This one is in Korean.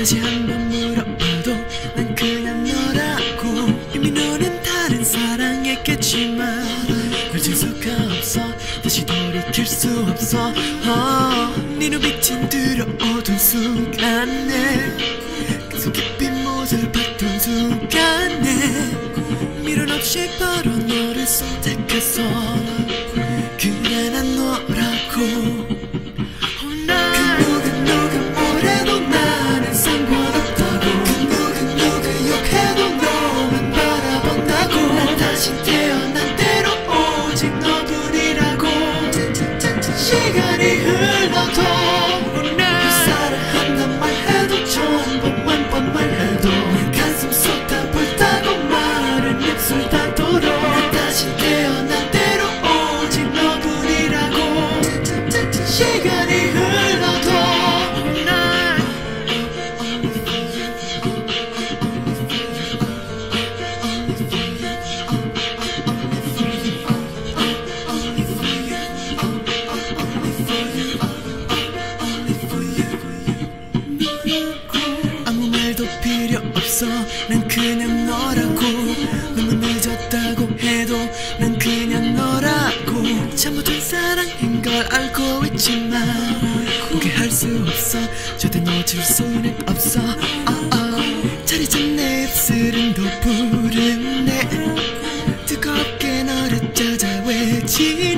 다시 한번 물어봐도 난 그냥 너라고. 이미 너는 다른 사랑했겠지만 널 질 수가 없어. 다시 돌이킬 수 없어. 네 눈빛은 들어오던 순간에 그 깊이 못을 봤던 순간에 미련 없이 바로 너를 선택했어. 그래 난 너라고. 시간이 흘러도 사랑한단 말해도 천번만 번 말해도 가슴 쏟아볼 따고 마른 입술 닿도록 난 다시 태어난 대로 오직 너뿐이라고. 시간이 흘러도 아무 말도 필요 없어. 난 그냥 너라고. 너무 늦었다고 해도 난 그냥 너라고. 잘못한 사랑인 걸 알고 있지만 포기할 수 없어. 절대 놓칠 수는 없어. 자리 잡 내 입술은 더 부르네. 뜨겁게 너를 찾아 외치